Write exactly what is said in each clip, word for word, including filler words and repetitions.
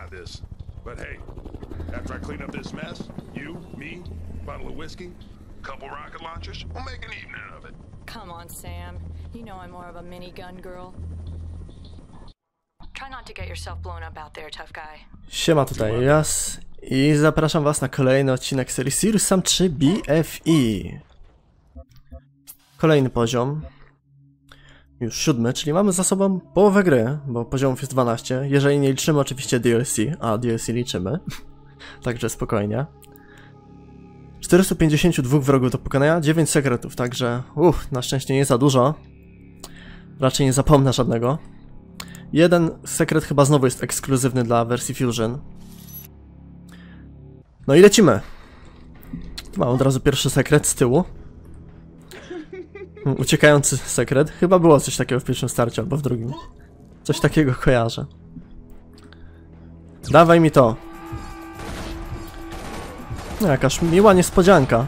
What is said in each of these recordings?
got this. But hey, after I clean up this mess, you, me, bottle of whiskey, couple rocket launchers, we'll make an evening of it. Come on, Sam. You know I'm more of a minigun girl. Try not to get yourself blown up out there, tough guy. Siema, tutaj Jas i zapraszam was na kolejny odcinek serii Serious Sam trzy B F E. Kolejny poziom. Już siódmy, czyli mamy za sobą połowę gry, bo poziomów jest dwanaście. Jeżeli nie liczymy oczywiście D L C, a D L C liczymy. Także spokojnie. czterysta pięćdziesiąt dwa wrogów do pokonania, dziewięć sekretów, także uff, na szczęście nie za dużo. Raczej nie zapomnę żadnego. Jeden sekret chyba znowu jest ekskluzywny dla wersji Fusion. No i lecimy. Tu mam od razu pierwszy sekret z tyłu. Uciekający sekret. Chyba było coś takiego w pierwszym starcie albo w drugim. Coś takiego kojarzę. Dawaj mi to. No, jakaż miła niespodzianka.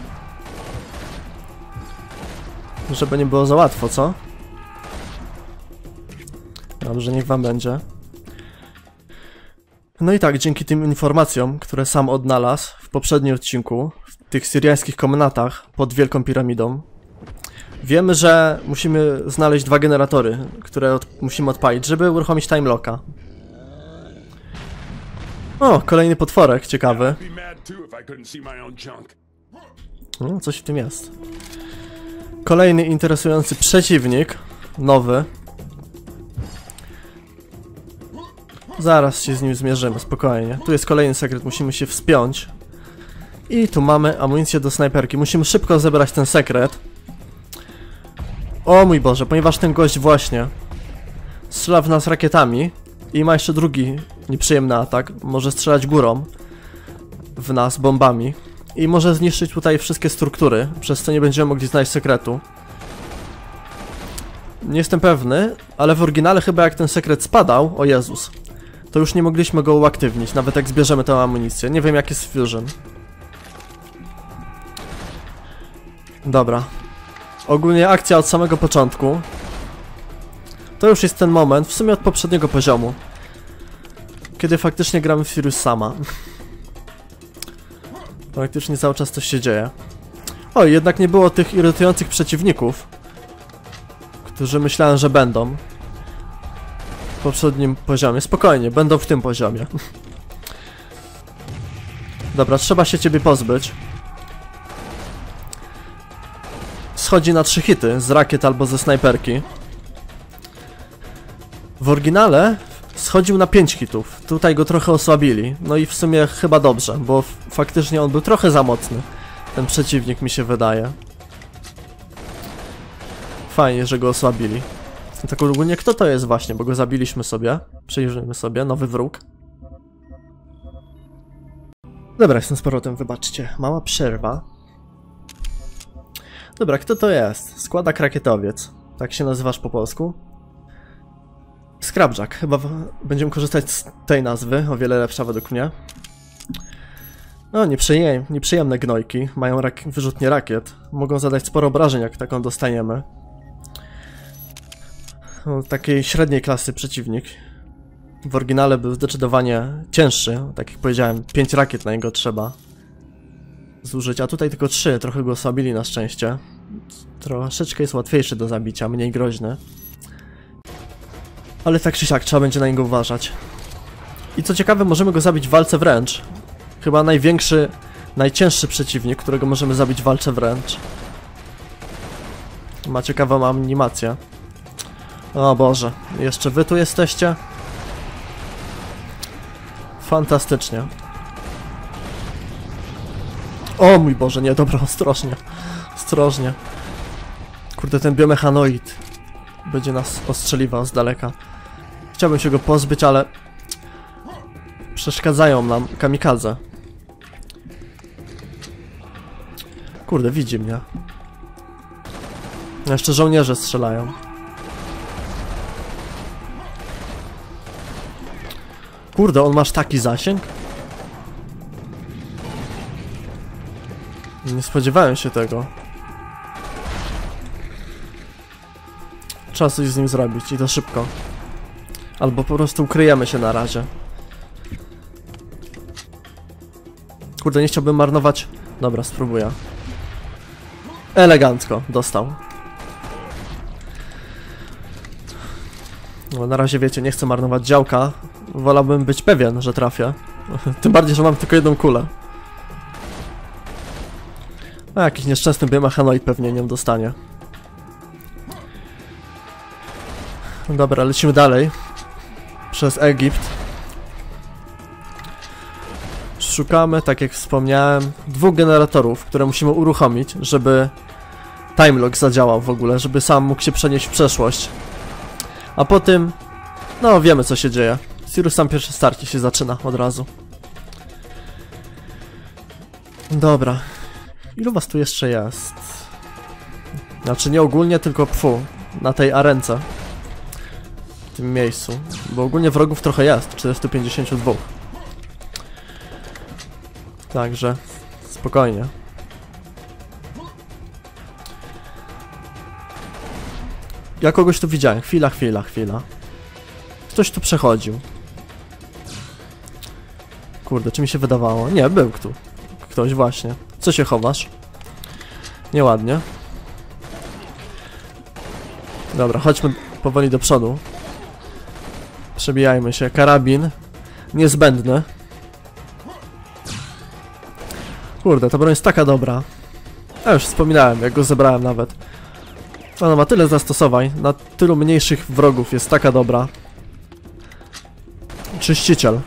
Żeby nie było za łatwo, co? Dobrze, niech wam będzie. No i tak, dzięki tym informacjom, które sam odnalazł w poprzednim odcinku, w tych syriańskich komnatach pod Wielką Piramidą, wiemy, że musimy znaleźć dwa generatory, które od musimy odpalić, żeby uruchomić time locka. O, kolejny potworek, ciekawy. No, coś w tym jest. Kolejny interesujący przeciwnik, nowy. Zaraz się z nim zmierzymy, spokojnie. Tu jest kolejny sekret, musimy się wspiąć. I tu mamy amunicję do snajperki. Musimy szybko zebrać ten sekret. O mój Boże, ponieważ ten gość właśnie strzela w nas rakietami i ma jeszcze drugi nieprzyjemny atak. Może strzelać górą w nas bombami i może zniszczyć tutaj wszystkie struktury, przez co nie będziemy mogli znaleźć sekretu. Nie jestem pewny, ale w oryginale chyba jak ten sekret spadał, o Jezus, to już nie mogliśmy go uaktywnić, nawet jak zbierzemy tę amunicję. Nie wiem jak jest Fusion. Dobra. Ogólnie akcja od samego początku. To już jest ten moment, w sumie od poprzedniego poziomu, kiedy faktycznie gramy w Serious Sama. Faktycznie cały czas coś się dzieje. O, jednak nie było tych irytujących przeciwników, którzy myślałem, że będą w poprzednim poziomie. Spokojnie, będą w tym poziomie. Dobra, trzeba się ciebie pozbyć. Schodzi na trzy hity z rakiet albo ze snajperki. W oryginale schodził na pięć hitów. Tutaj go trochę osłabili. No i w sumie chyba dobrze, bo faktycznie on był trochę za mocny. Ten przeciwnik, mi się wydaje. Fajnie, że go osłabili. Tak ogólnie, kto to jest właśnie, bo go zabiliśmy sobie. Przejrzyjmy sobie, nowy wróg. Dobra, jestem z powrotem, wybaczcie. Mała przerwa. Dobra, kto to jest? Składak rakietowiec. Tak się nazywasz po polsku? Scrapjack. Chyba będziemy korzystać z tej nazwy, o wiele lepsza według mnie. No, nieprzyjem nieprzyjemne gnojki. Mają rak wyrzutnie rakiet. Mogą zadać sporo obrażeń, jak taką dostaniemy. No, takiej średniej klasy przeciwnik. W oryginale był zdecydowanie cięższy. Tak jak powiedziałem, pięć rakiet na niego trzeba zużyć, a tutaj tylko trzy. Trochę go osłabili na szczęście. Troszeczkę jest łatwiejszy do zabicia, mniej groźny. Ale tak czy siak, trzeba będzie na niego uważać. I co ciekawe, możemy go zabić w walce wręcz. Chyba największy, najcięższy przeciwnik, którego możemy zabić w walce wręcz. Ma ciekawą animację. O Boże, jeszcze wy tu jesteście? Fantastycznie. O mój Boże, nie, dobra, ostrożnie. Ostrożnie. Kurde, ten biomechanoid będzie nas ostrzeliwał z daleka. Chciałbym się go pozbyć, ale przeszkadzają nam kamikadze. Kurde, widzi mnie. Jeszcze żołnierze strzelają. Kurde, on masz taki zasięg? Nie spodziewałem się tego. Trzeba coś z nim zrobić i to szybko. Albo po prostu ukryjemy się na razie. Kurde, nie chciałbym marnować... Dobra, spróbuję. Elegancko, dostał. No, na razie wiecie, nie chcę marnować działka. Wolałbym być pewien, że trafię. Tym bardziej, że mam tylko jedną kulę. A jakiś nieszczęsny biomechanoid pewnie nią dostanie. Dobra, lecimy dalej. Przez Egipt. Szukamy, tak jak wspomniałem, dwóch generatorów, które musimy uruchomić, żeby timelock zadziałał w ogóle, żeby sam mógł się przenieść w przeszłość. A po tym, no wiemy co się dzieje. Sirius tam pierwsze starcie się zaczyna od razu. Dobra. Ilu was tu jeszcze jest? Znaczy nie ogólnie, tylko pfu, na tej arence. W tym miejscu. Bo ogólnie wrogów trochę jest, czterysta pięćdziesiąt dwa. Także, spokojnie. Ja kogoś tu widziałem. Chwila, chwila, chwila. Ktoś tu przechodził. Kurde, czy mi się wydawało? Nie, był tu. Ktoś właśnie. Co się chowasz? Nieładnie. Dobra, chodźmy powoli do przodu. Przebijajmy się. Karabin. Niezbędny. Kurde, ta broń jest taka dobra. Ja już wspominałem, jak go zebrałem nawet. Ona ma tyle zastosowań, na tylu mniejszych wrogów jest taka dobra. Czyściciel.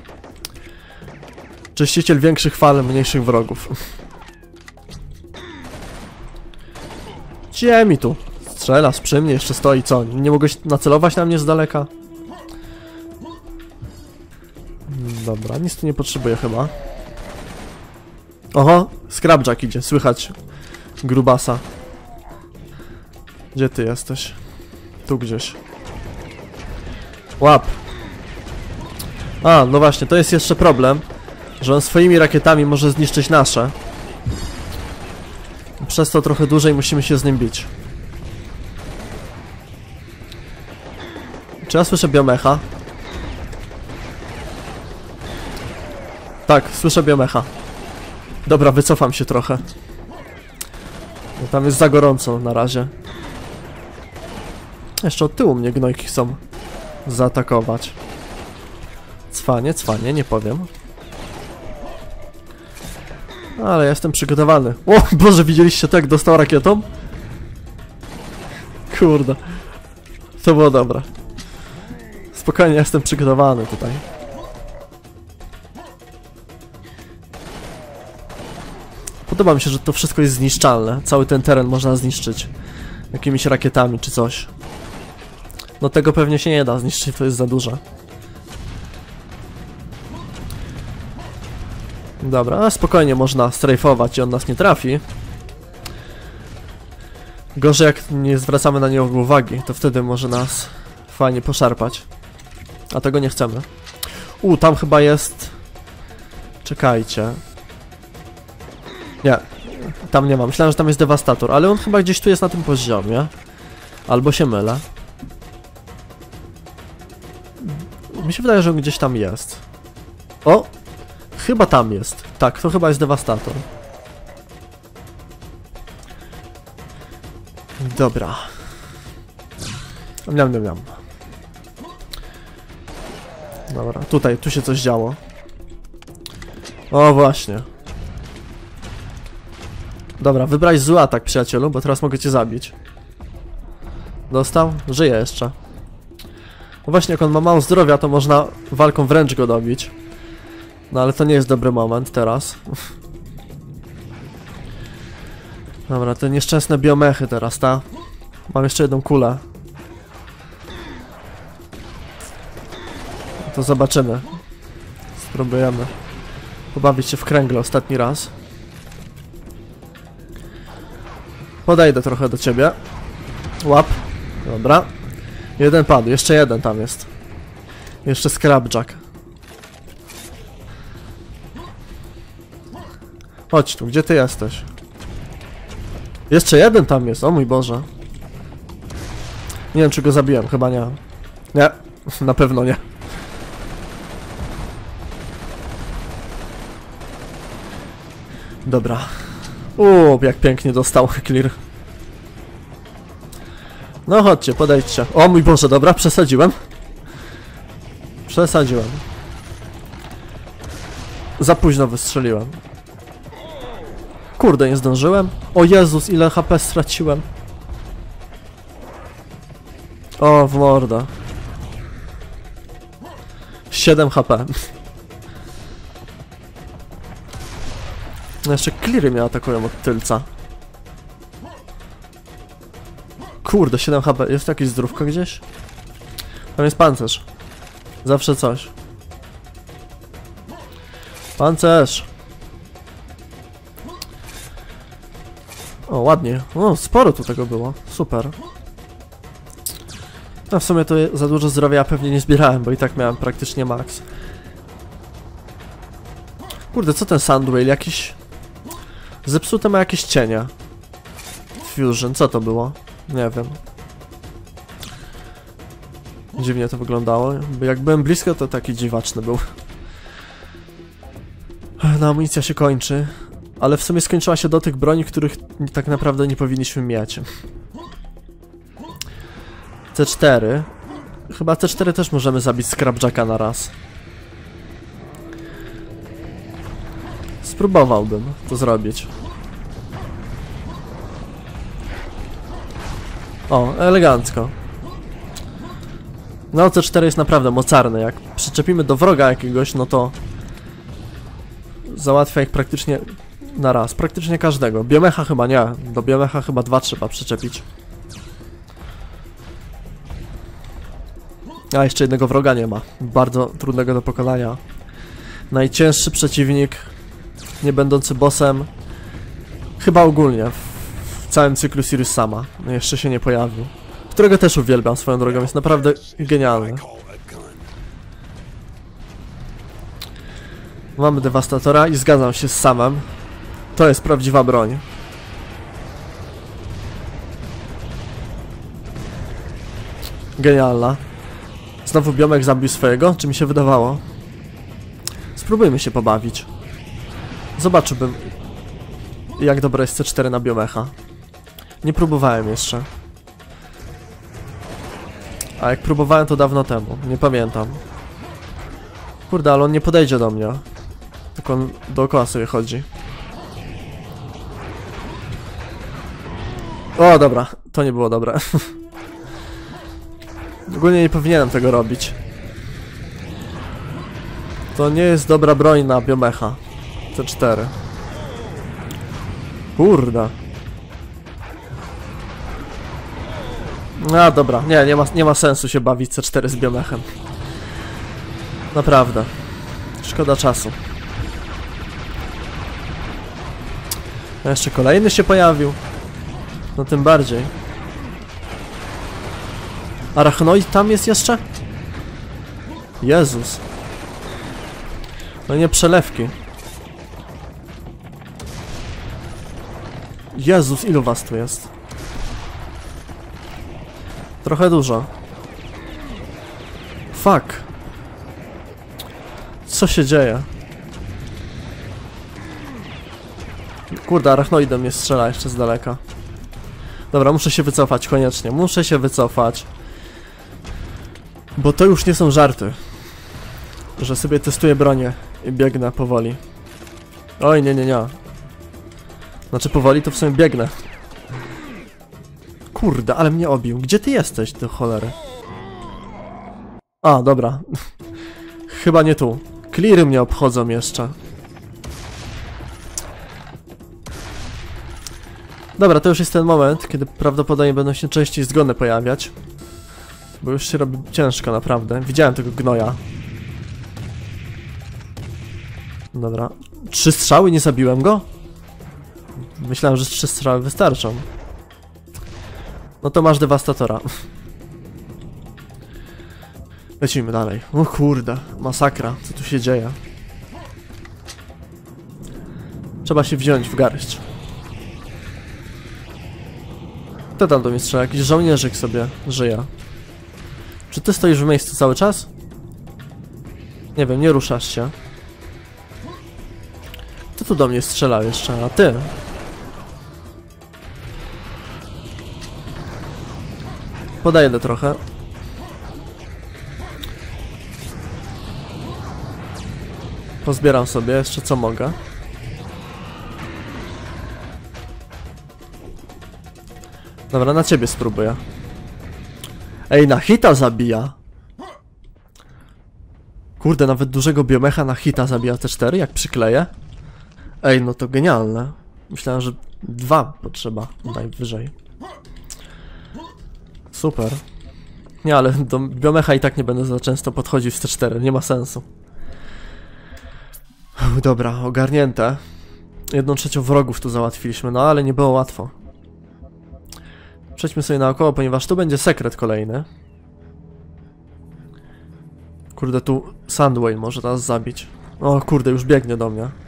Czyściciel większych fal, mniejszych wrogów. Gdzie mi tu? Strzelasz przy mnie, jeszcze stoi, co? Nie mogłeś nacelować na mnie z daleka? Dobra, nic tu nie potrzebuję chyba. Oho, Scrapjack idzie, słychać grubasa. Gdzie ty jesteś? Tu gdzieś. Łap. A, no właśnie, to jest jeszcze problem, że on swoimi rakietami może zniszczyć nasze. Przez to trochę dłużej musimy się z nim bić. Czy ja słyszę biomecha? Tak, słyszę biomecha. Dobra, wycofam się trochę. Bo tam jest za gorąco na razie. Jeszcze od tyłu mnie gnojki chcą zaatakować. Cwanie, cwanie, nie powiem. Ale ja jestem przygotowany. O Boże, widzieliście to, jak dostał rakietą? Kurde. To było dobre. Spokojnie, ja jestem przygotowany tutaj. Podoba mi się, że to wszystko jest zniszczalne. Cały ten teren można zniszczyć jakimiś rakietami czy coś. No tego pewnie się nie da zniszczyć, to jest za duże. Dobra, a spokojnie można strajfować i on nas nie trafi. Gorzej jak nie zwracamy na niego uwagi, to wtedy może nas fajnie poszarpać. A tego nie chcemy. U, tam chyba jest... Czekajcie. Nie, tam nie ma. Myślałem, że tam jest dewastator, ale on chyba gdzieś tu jest na tym poziomie. Albo się mylę. Mi się wydaje, że on gdzieś tam jest. O! Chyba tam jest. Tak, to chyba jest dewastator. Dobra. Miam, miam, miam. Dobra, tutaj, tu się coś działo. O, właśnie. Dobra, wybrać zły atak, przyjacielu, bo teraz mogę cię zabić. Dostał? Żyje jeszcze. No właśnie, jak on ma mało zdrowia, to można walką wręcz go dobić. No ale to nie jest dobry moment teraz. Dobra, te nieszczęsne biomechy teraz, ta? Mam jeszcze jedną kulę. To zobaczymy. Spróbujemy pobawić się w kręgle ostatni raz. Podejdę trochę do ciebie. Łap. Dobra. Jeden padł, jeszcze jeden tam jest. Jeszcze Scrapjack. Chodź tu, gdzie ty jesteś? Jeszcze jeden tam jest, o mój Boże. Nie wiem, czy go zabiłem, chyba nie. Nie, na pewno nie. Dobra. Uuu, jak pięknie dostał clear. No chodźcie, podejdźcie. O mój Boże, dobra, przesadziłem. Przesadziłem. Za późno wystrzeliłem. Kurde, nie zdążyłem. O Jezus, ile H P straciłem. O, w mordę. siedem H P. No jeszcze cleary mnie atakują od tylca. Kurde, siedem H P. Jest jakieś zdrówko gdzieś? Tam jest pancerz. Zawsze coś. Pancerz! O, ładnie. O, sporo tu tego było. Super. No w sumie to za dużo zdrowia pewnie nie zbierałem, bo i tak miałem praktycznie max. Kurde, co ten Sandwhale? Jakiś... Zepsute ma jakieś cienia. Fusion, co to było? Nie wiem. Dziwnie to wyglądało. Bo jak byłem blisko, to taki dziwaczny był. No, amunicja się kończy. Ale w sumie skończyła się do tych broni, których tak naprawdę nie powinniśmy mieć. C cztery. Chyba C cztery też możemy zabić Scrapjacka na raz. Spróbowałbym to zrobić. O, elegancko. No, C cztery jest naprawdę mocarne. Jak przyczepimy do wroga jakiegoś, no to załatwia ich praktycznie na raz. Praktycznie każdego. Biomecha chyba nie. Do biomecha chyba dwa trzeba przyczepić. A jeszcze jednego wroga nie ma. Bardzo trudnego do pokonania. Najcięższy przeciwnik, nie będący bossem, chyba ogólnie w całym cyklu Serious Sama. Jeszcze się nie pojawił. Którego też uwielbiam swoją drogą. Jest naprawdę genialny. Mamy Devastatora i zgadzam się z Samem. To jest prawdziwa broń. Genialna. Znowu Biomek zabił swojego? Czy mi się wydawało? Spróbujmy się pobawić. Zobaczyłbym, jak dobre jest C cztery na Biomecha. Nie próbowałem jeszcze. A jak próbowałem, to dawno temu. Nie pamiętam. Kurde, ale on nie podejdzie do mnie. Tylko on dookoła sobie chodzi. O, dobra. To nie było dobre. Ogólnie nie powinienem tego robić. To nie jest dobra broń na Biomecha. C cztery. Kurde. A, dobra. Nie, nie ma, nie ma sensu się bawić C cztery z Biomechem. Naprawdę. Szkoda czasu. A jeszcze kolejny się pojawił. No tym bardziej. Arachnoid tam jest jeszcze? Jezus. No nie przelewki. Jezus, ilu was tu jest? Trochę dużo. Fuck. Co się dzieje? Kurde, arachnoidem mnie strzela jeszcze z daleka. Dobra, muszę się wycofać koniecznie. Muszę się wycofać. Bo to już nie są żarty. Że sobie testuję bronię i biegnę powoli. Oj, nie, nie, nie. Znaczy powoli to w sumie biegnę. Kurde, ale mnie obił. Gdzie ty jesteś, do cholery? A, dobra. Chyba nie tu. Cleary mnie obchodzą jeszcze. Dobra, to już jest ten moment, kiedy prawdopodobnie będą się częściej zgony pojawiać. Bo już się robi ciężko, naprawdę. Widziałem tego gnoja. Dobra. Trzy strzały, nie zabiłem go? Myślałem, że trzy strzały wystarczą. No to masz Devastatora. Lecimy dalej. O kurde, masakra. Co tu się dzieje? Trzeba się wziąć w garść. Kto tam do mnie strzela? Jakiś żołnierzyk sobie żyje. Czy ty stoisz w miejscu cały czas? Nie wiem, nie ruszasz się. To tu do mnie strzelał jeszcze? A ty? Podejdę trochę. Pozbieram sobie jeszcze co mogę. Dobra, na ciebie spróbuję. Ej, na hita zabija. Kurde, nawet dużego biomecha na hita zabija T cztery, jak przykleję. Ej, no to genialne. Myślałem, że dwa potrzeba najwyżej. Super. Nie, ale do biomecha i tak nie będę za często podchodził z T cztery, nie ma sensu. Uff, dobra, ogarnięte. Jedną trzecią wrogów tu załatwiliśmy, no ale nie było łatwo. Przejdźmy sobie naokoło, ponieważ tu będzie sekret kolejny. Kurde, tu Sandway może nas zabić. O kurde, już biegnie do mnie.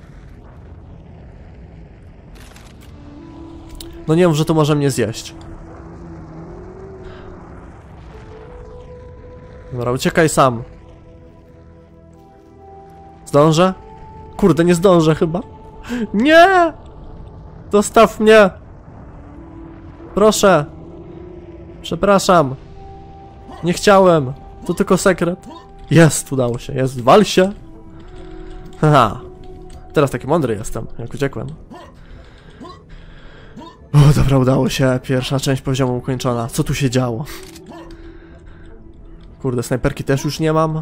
No nie wiem, że to może mnie zjeść. Dobra, uciekaj sam. Zdążę? Kurde, nie zdążę chyba. Nie! Zostaw mnie! Proszę! Przepraszam. Nie chciałem. To tylko sekret. Jest, udało się. Jest, wal się. Haha. Teraz taki mądry jestem, jak uciekłem. O, dobra, udało się. Pierwsza część poziomu ukończona. Co tu się działo? Kurde, snajperki też już nie mam.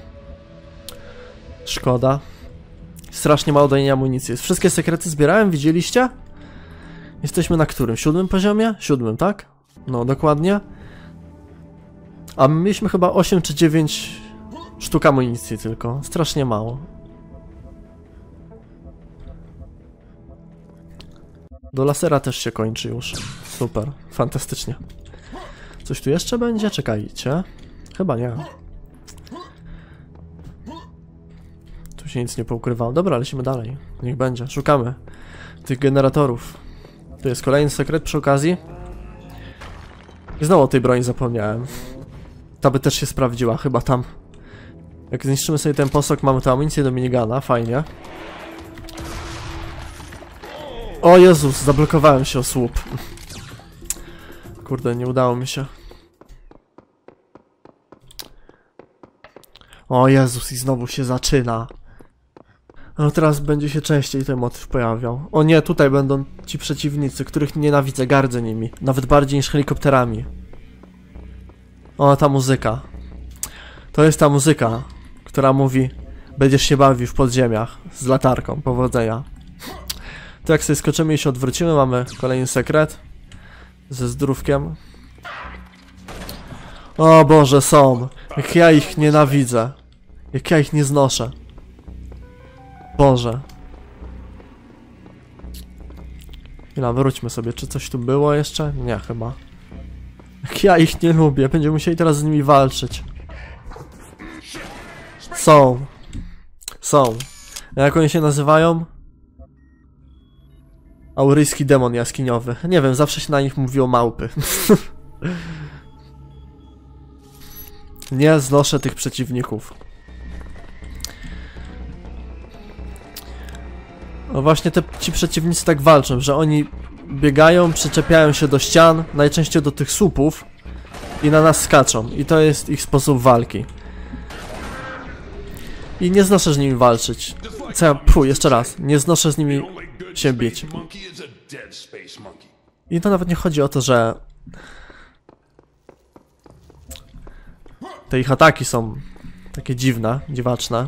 Szkoda. Strasznie mało danej amunicji. Wszystkie sekrety zbierałem, widzieliście? Jesteśmy na którym? Siódmym poziomie? Siódmym, tak? No, dokładnie. A my mieliśmy chyba osiem czy dziewięć sztuk amunicji tylko. Strasznie mało. Do lasera też się kończy już. Super, fantastycznie. Coś tu jeszcze będzie? Czekajcie. Chyba nie. Tu się nic nie poukrywało. Dobra, lecimy dalej. Niech będzie. Szukamy tych generatorów. Tu jest kolejny sekret przy okazji. I znowu o tej broni zapomniałem. Ta by też się sprawdziła, chyba tam. Jak zniszczymy sobie ten posok, mamy tę amunicję do minigana, fajnie. O Jezus, zablokowałem się o słup. Kurde, nie udało mi się. O Jezus, i znowu się zaczyna. No teraz będzie się częściej ten motyw pojawiał. O nie, tutaj będą ci przeciwnicy, których nienawidzę, gardzę nimi. Nawet bardziej niż helikopterami. O, ta muzyka. To jest ta muzyka, która mówi: będziesz się bawił w podziemiach z latarką, powodzenia. To jak sobie skoczymy i się odwrócimy, mamy kolejny sekret ze zdrówkiem. O Boże, są. Jak ja ich nienawidzę. Jak ja ich nie znoszę. Boże. Chwila, wróćmy sobie. Czy coś tu było jeszcze? Nie, chyba. Jak ja ich nie lubię. Będziemy musieli teraz z nimi walczyć. Są. Są. Jak oni się nazywają? Auryjski demon jaskiniowy. Nie wiem, zawsze się na nich mówiło małpy. Nie znoszę tych przeciwników. No właśnie te, ci przeciwnicy tak walczą, że oni biegają, przyczepiają się do ścian, najczęściej do tych słupów i na nas skaczą. I to jest ich sposób walki. I nie znoszę z nimi walczyć. Co ja, puh, jeszcze raz. Nie znoszę z nimi się bić. I to nawet nie chodzi o to, że te ich ataki są takie dziwne, dziwaczne.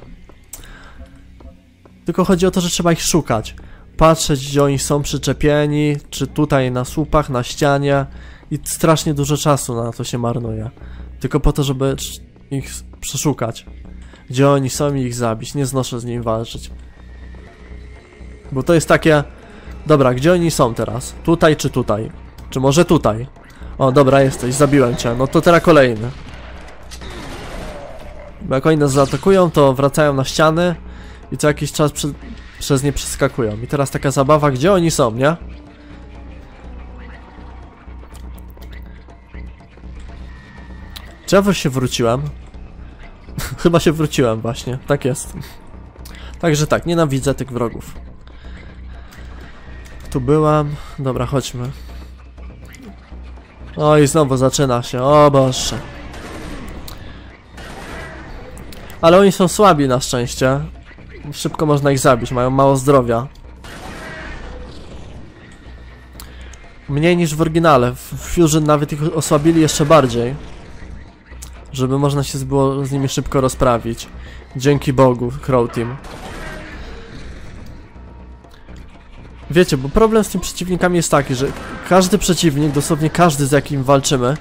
Tylko chodzi o to, że trzeba ich szukać. Patrzeć, gdzie oni są przyczepieni, czy tutaj na słupach, na ścianie. I strasznie dużo czasu na to się marnuje. Tylko po to, żeby ich przeszukać. Gdzie oni są i ich zabić. Nie znoszę z nimi walczyć. Bo to jest takie... Dobra, gdzie oni są teraz? Tutaj czy tutaj? Czy może tutaj? O, dobra, jesteś, zabiłem cię. No to teraz kolejny. Bo jak oni nas zaatakują, to wracają na ściany i co jakiś czas przy, przez nie przeskakują. I teraz taka zabawa, gdzie oni są, nie? Czy ja się wróciłem? Chyba się wróciłem właśnie, tak jest. Także tak, nienawidzę tych wrogów. Tu byłam. Dobra, chodźmy. O i znowu zaczyna się, o Boże. Ale oni są słabi na szczęście. Szybko można ich zabić, mają mało zdrowia. Mniej niż w oryginale. W Fusion nawet ich osłabili jeszcze bardziej. Żeby można się było z nimi szybko rozprawić. Dzięki Bogu, Crow Team. Wiecie, bo problem z tymi przeciwnikami jest taki, że każdy przeciwnik, dosłownie każdy z jakim walczymy,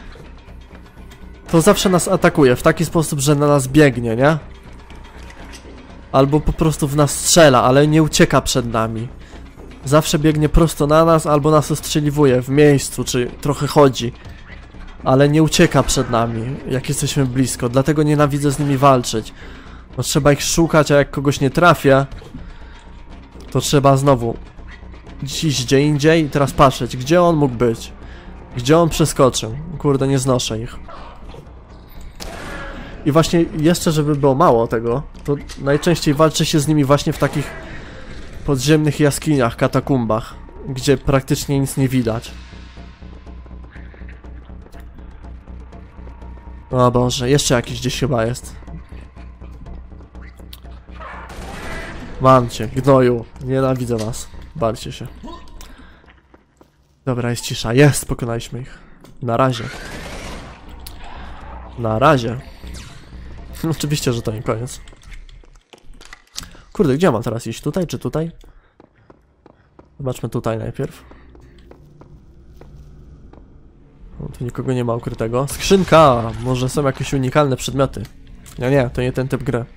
to zawsze nas atakuje w taki sposób, że na nas biegnie, nie? Albo po prostu w nas strzela, ale nie ucieka przed nami. Zawsze biegnie prosto na nas, albo nas ostrzeliwuje w miejscu, czy trochę chodzi. Ale nie ucieka przed nami, jak jesteśmy blisko, dlatego nienawidzę z nimi walczyć. No trzeba ich szukać, a jak kogoś nie trafię, to trzeba znowu iść gdzie indziej i teraz patrzeć, gdzie on mógł być. Gdzie on przeskoczył. Kurde, nie znoszę ich. I właśnie jeszcze, żeby było mało tego, to najczęściej walczy się z nimi właśnie w takich podziemnych jaskiniach, katakumbach, gdzie praktycznie nic nie widać. O Boże, jeszcze jakiś gdzieś chyba jest. Mam cię, gnoju. Nienawidzę was. Bawcie się. Dobra, jest cisza. Jest, pokonaliśmy ich. Na razie. Na razie. Oczywiście, że to nie koniec. Kurde, gdzie mam teraz iść? Tutaj czy tutaj? Zobaczmy tutaj najpierw. O, tu nikogo nie ma ukrytego. Skrzynka! Może są jakieś unikalne przedmioty. Nie, nie, to nie ten typ gry.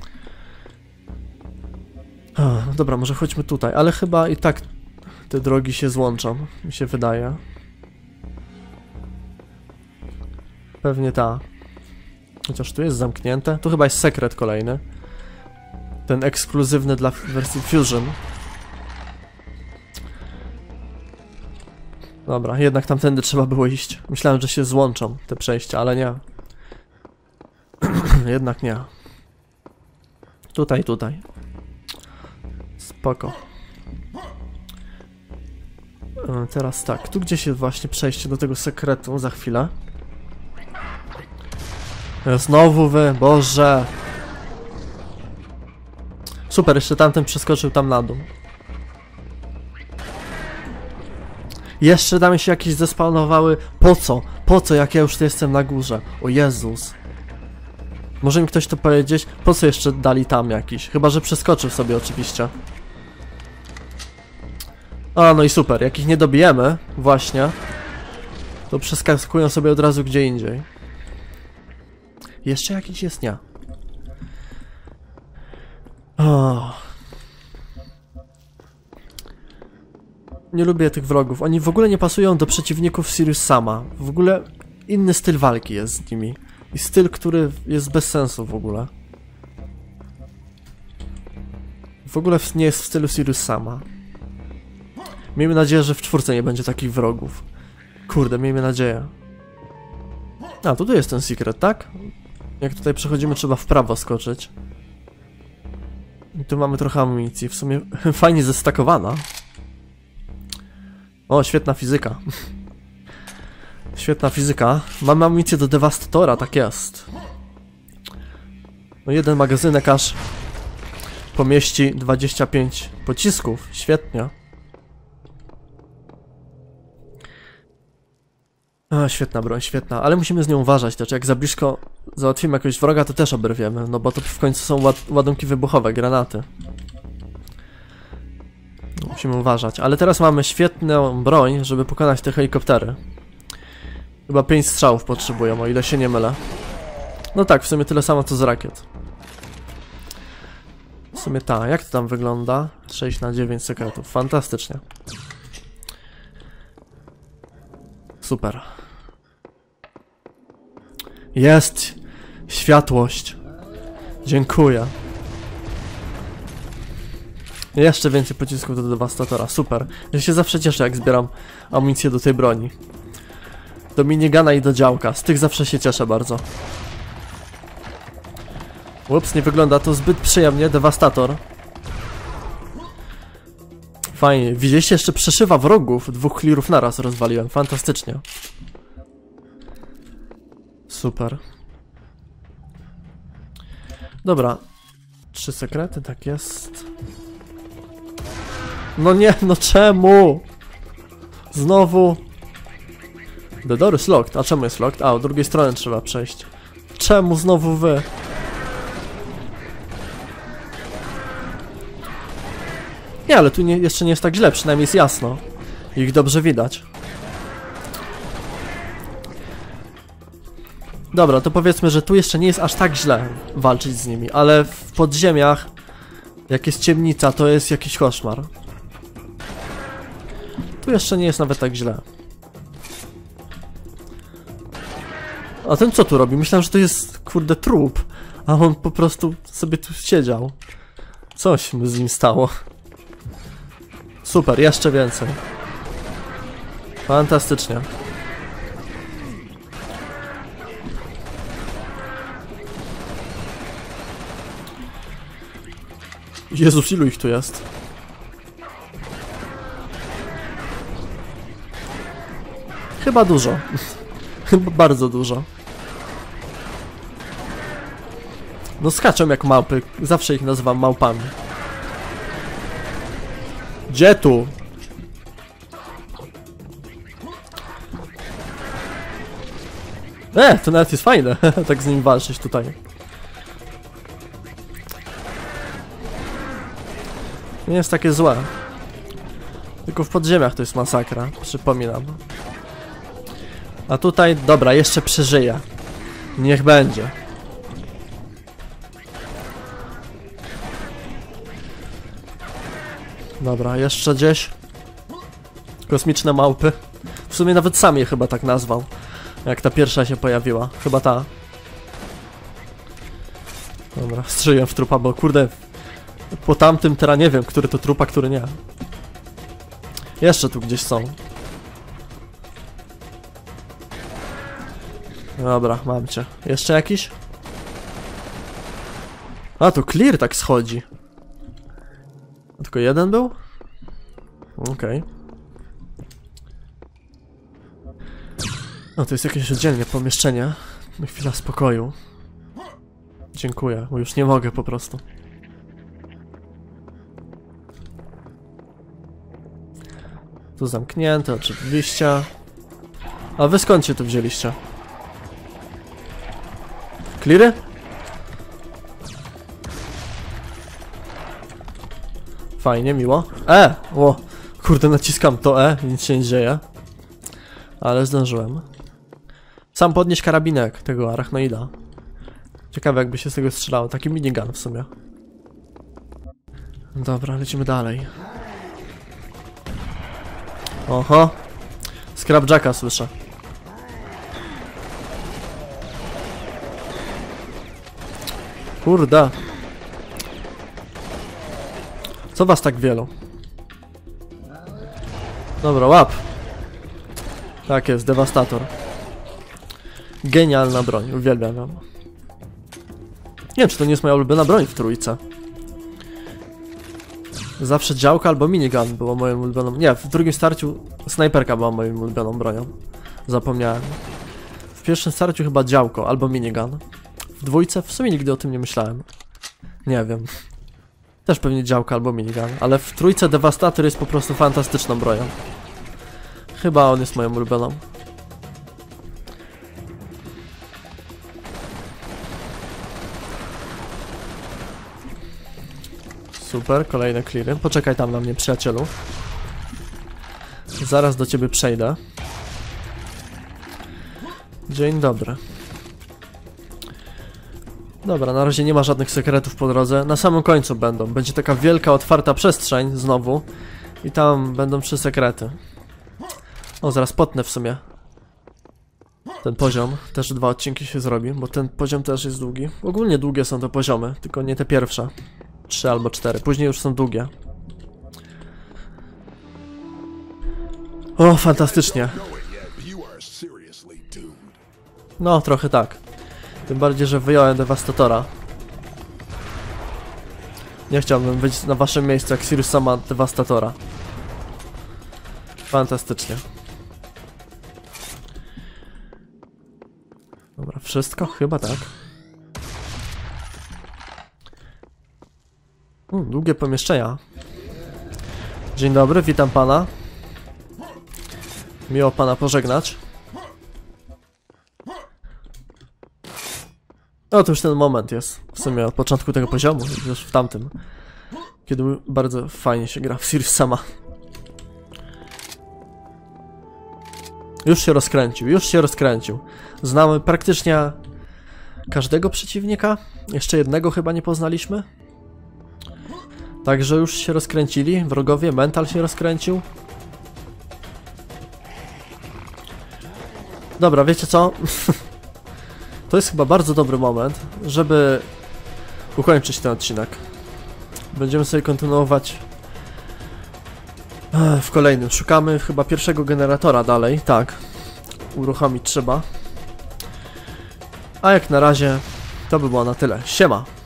O, no dobra, może chodźmy tutaj, ale chyba i tak te drogi się złączą, mi się wydaje. Pewnie ta. Chociaż tu jest zamknięte. Tu chyba jest sekret kolejny. Ten ekskluzywny dla wersji Fusion. Dobra, jednak tamtędy trzeba było iść. Myślałem, że się złączą te przejścia, ale nie. Jednak nie. Tutaj, tutaj. Spoko. E, teraz tak, tu gdzieś jest właśnie przejście do tego sekretu za chwilę. E, znowu wy, Boże. Super, jeszcze tamten przeskoczył tam na dół. Jeszcze tam się jakieś zespawnowały. Po co? Po co, jak ja już tu jestem na górze? O Jezus. Może mi ktoś to powiedzieć? Po co jeszcze dali tam jakiś? Chyba, że przeskoczył sobie oczywiście. A, no i super. Jak ich nie dobijemy, właśnie, to przeskakują sobie od razu gdzie indziej. Jeszcze jakiś jest? Nie. O. Nie lubię tych wrogów. Oni w ogóle nie pasują do przeciwników Sirius Sama. W ogóle inny styl walki jest z nimi. I styl, który jest bez sensu w ogóle. W ogóle nie jest w stylu Sirius Sama. Miejmy nadzieję, że w czwórce nie będzie takich wrogów. Kurde, miejmy nadzieję. A, tu jest ten secret, tak? Jak tutaj przechodzimy, trzeba w prawo skoczyć. I tu mamy trochę amunicji. W sumie fajnie zestakowana. O, świetna fizyka. Świetna fizyka. Mamy amunicję do dewastatora, tak jest. No jeden magazynek aż pomieści dwadzieścia pięć pocisków. Świetnie. O, świetna broń, świetna. Ale musimy z nią uważać też. Jak za blisko załatwimy jakiegoś wroga, to też oberwiemy. No bo to w końcu są ład ładunki wybuchowe, granaty. No, musimy uważać. Ale teraz mamy świetną broń, żeby pokonać te helikoptery. Chyba pięć strzałów potrzebują, o ile się nie mylę. No tak, w sumie tyle samo co z rakiet. W sumie tak, jak to tam wygląda? sześć na dziewięć sekretów, fantastycznie. Super. Jest! Światłość. Dziękuję. Jeszcze więcej pocisków do dewastatora, super. Ja się zawsze cieszę, jak zbieram amunicję do tej broni. Do minigana i do działka, z tych zawsze się cieszę bardzo. Ups, nie wygląda to zbyt przyjemnie, dewastator. Fajnie. Widzieliście, jeszcze przeszywa wrogów. Dwóch clearów naraz rozwaliłem. Fantastycznie. Super. Dobra. Trzy sekrety, tak jest. No nie, no czemu? Znowu. The door is locked. A czemu jest locked? A, od drugiej strony trzeba przejść. Czemu znowu wy? Nie, ale tu nie, jeszcze nie jest tak źle, przynajmniej jest jasno. Ich dobrze widać. Dobra, to powiedzmy, że tu jeszcze nie jest aż tak źle walczyć z nimi, ale w podziemiach, jak jest ciemnica, to jest jakiś koszmar. Tu jeszcze nie jest nawet tak źle. A ten co tu robi? Myślałem, że to jest, kurde, trup, a on po prostu sobie tu siedział. Coś mu z nim stało. Super, jeszcze więcej. Fantastycznie. Jezus, ilu ich tu jest? Chyba dużo. Chyba bardzo dużo. No skaczą jak małpy. Zawsze ich nazywam małpami. Gdzie tu? E, to nawet jest fajne. Tak z nim walczyć tutaj. Nie jest takie złe. Tylko w podziemiach to jest masakra. Przypominam. A tutaj, dobra, jeszcze przeżyję. Niech będzie. Dobra, jeszcze gdzieś. Kosmiczne małpy. W sumie nawet sam je chyba tak nazwał. Jak ta pierwsza się pojawiła. Chyba ta. Dobra, strzeliłem w trupa, bo kurde. Po tamtym teraz nie wiem, który to trup, a który nie. Jeszcze tu gdzieś są. Dobra, mam cię. Jeszcze jakiś? A, tu clear tak schodzi. A tylko jeden był? Okej. Okay. No to jest jakieś oddzielne pomieszczenie. Chwila spokoju. Dziękuję, bo już nie mogę po prostu. Tu zamknięte, oczywiście. A wy skąd się tu wzięliście? Cleary? Fajnie, miło. E! Ło! Kurde, naciskam to E, nic się nie dzieje. Ale zdążyłem. Sam podnieść karabinek tego arachnoida. Ciekawe, jakby się z tego strzelało. Taki minigun w sumie. Dobra, lecimy dalej. Oho! Scrapjacka słyszę. Kurde. Co was tak wielu? Dobra, łap. Tak jest, dewastator. Genialna broń, uwielbiam ją. Nie wiem, czy to nie jest moja ulubiona broń w trójce. Zawsze działka albo minigun było moją ulubioną. Nie, w drugim starciu snajperka była moją ulubioną bronią. Zapomniałem. W pierwszym starciu chyba działko albo minigun. W dwójce w sumie nigdy o tym nie myślałem. Nie wiem. Też pewnie działka albo minigun, ale w trójce dewastator jest po prostu fantastyczną bronią. Chyba on jest moją ulubioną. Super, kolejne cleary. Poczekaj tam na mnie, przyjacielu. Zaraz do ciebie przejdę. Dzień dobry. Dobra, na razie nie ma żadnych sekretów po drodze. Na samym końcu będą. Będzie taka wielka, otwarta przestrzeń znowu. I tam będą trzy sekrety. O, zaraz potnę w sumie ten poziom. Też dwa odcinki się zrobi, bo ten poziom też jest długi. Ogólnie długie są te poziomy, tylko nie te pierwsze. Trzy albo cztery. Później już są długie. O, fantastycznie. No, trochę tak. Tym bardziej, że wyjąłem dewastatora. Nie chciałbym być na waszym miejscu, jak Sirius sama dewastatora. Fantastycznie. Dobra, wszystko? Chyba tak. Hmm, długie pomieszczenia. Dzień dobry, witam pana. Miło pana pożegnać. No to już ten moment jest. W sumie od początku tego poziomu, już w tamtym. Kiedy bardzo fajnie się gra w Sirius sama. Już się rozkręcił, już się rozkręcił. Znamy praktycznie każdego przeciwnika. Jeszcze jednego chyba nie poznaliśmy. Także już się rozkręcili. Wrogowie, mental się rozkręcił. Dobra, wiecie co? To jest chyba bardzo dobry moment, żeby ukończyć ten odcinek. Będziemy sobie kontynuować w kolejnym. Szukamy chyba pierwszego generatora dalej. Tak, uruchomić trzeba. A jak na razie to by było na tyle. Siema!